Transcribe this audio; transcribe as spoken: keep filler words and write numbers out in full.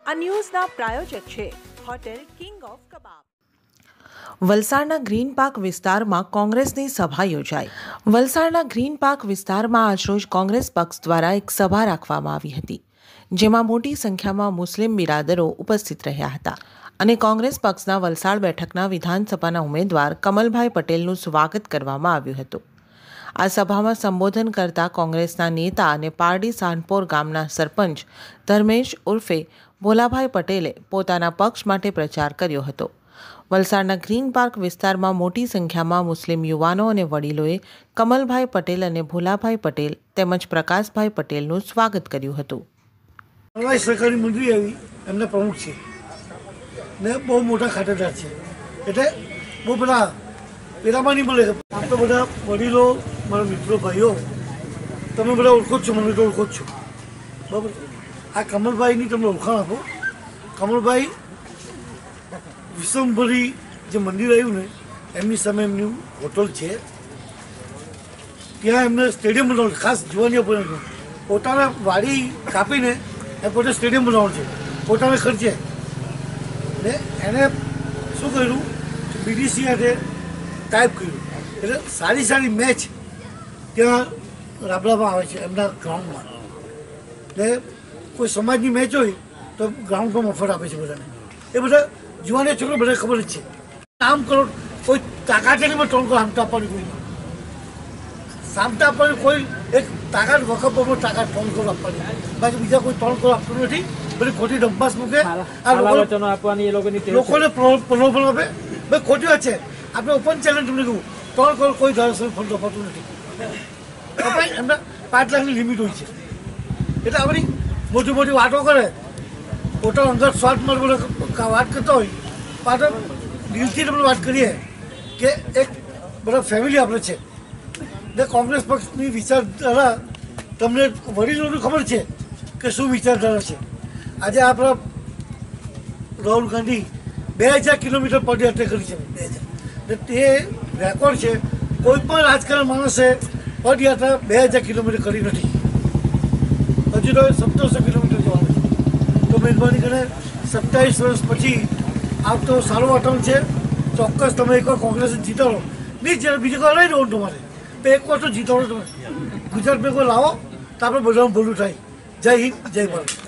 આ ન્યૂઝના પ્રાયોજક છે hotel king of કબાબ। વલસાડના ગ્રીન પાર્ક વિસ્તારમાં કોંગ્રેસની સભા યોજાઈ। વલસાડના ગ્રીન પાર્ક વિસ્તારમાં આજરોજ કોંગ્રેસ પક્ષ દ્વારા એક સભા રાખવામાં આવી હતી, જેમાં મોટી સંખ્યામાં મુસ્લિમ બિરાદરો ઉપસ્થિત રહ્યા હતા અને કોંગ્રેસ પક્ષના વલસાડ બેઠકના વિધાનસભાના ઉમેદવાર કમલભાઈ પટેલનું સ્વાગત કરવામાં આવ્યું હતું। આ સભામાં સંબોધન કરતા કોંગ્રેસના નેતા અને પારડી સાનપોર ગામના સરપંચ ધર્મેશ ઉર્ફે ભોલાભાઈ પટેલે પોતાના પક્ષ માટે પ્રચાર કર્યો હતો। વલસાડના ગ્રીન પાર્ક વિસ્તારમાં મોટી સંખ્યામાં મુસ્લિમ યુવાનો અને વડીલોએ કમલભાઈ પટેલ અને ભોલાભાઈ પટેલ તેમજ પ્રકાશભાઈ પટેલનું સ્વાગત કર્યું હતું। સરકારી મંત્રી આવી એમના પ્રમુખ છે ને બહુ મોટા ખાતેદાર છે, એટલે બહુ બધા પેલામાં નહીં મળે। આપણે બધા વડીલો, મારા મિત્રો, ભાઈઓ, તમે બધા ઓળખો જ છો, મને તો ઓળખો જ છો, બરાબર। આ કમલભાઈની તમને ઓળખાણ આપો। કમલભાઈ વિશ્વભરી જે મંદિર આવ્યું ને એમની સામે એમની હોટલ છે, ત્યાં એમને સ્ટેડિયમ બનાવવાનું ખાસ જોવાની આપણને પોતાના વાડી કાપીને એ પોતે સ્ટેડિયમ બનાવવાનું છે પોતાના ખર્ચે। ને એને શું કર્યું કે બીડીસી સાથે ટાઈપ કર્યું, એટલે સારી સારી મેચ ત્યાં રાબડામાં આવે છે એમના ગ્રાઉન્ડમાં। ને કોઈ સમાજની મેચ હોય તો ગ્રાઉન્ડ પર મફત આપે છે બધાને। એ બધા જુવાને છોકરો બધા ખબર જ છે। આમ કરો કોઈ તાકાત નહીં, ત્રણ કરો સામટા આપવાની કોઈ સામટા આપવાની કોઈ એક તાકાત વખત પર તાકાત ત્રણ કરો આપવાની, બાકી બીજા કોઈ ત્રણ કરો આપતું નથી। બધી ખોટી ડંપાસ મૂકે, આ લોકોને પ્રલોભન આપે, ભાઈ ખોટી વાત છે। આપણે ઓપન ચેલેન્જ તમને કહું, ત્રણ કરોડ કોઈ ધારાસભ્ય ફંડ અપાતું નથી, એમના પાંચ લાખની લિમિટ હોય છે। એટલે આ બધી મોટી મોટી વાતો કરે, પોતાનો અંગત સ્વાર્થમાં બધા વાત કરતા હોય, પાછળ દિલથી આપણે વાત કરીએ કે એક બધા ફેમિલી આપણે છે ને કોંગ્રેસ પક્ષની વિચારધારા તમને વડીલોને ખબર છે કે શું વિચારધારા છે। આજે આપણા રાહુલ ગાંધી બે હજાર કિલોમીટર પદયાત્રા કરી છે, બે હજાર ને તે રેકોર્ડ છે। કોઈ પણ રાજકારણ માણસે પદયાત્રા બે હજાર કિલોમીટર કરી નથી, હજુ તો સત્તરસો કિલોમીટર જવાનું છે। તો મહેરબાની કરીને સત્તાવીસ વર્ષ પછી આવતો સારો વાતાવરણ છે, ચોક્કસ તમે એકવાર કોંગ્રેસ જીતાડો, નહીં જ્યારે બીજી વાર નહીં રહેવાનું તમારે, તો એક વાર તો જીતાડો તમે। ગુજરાતમાં કોઈ લાવો તો આપણે બધાનું ભલું થાય। જય હિન્દ, જય ભારત।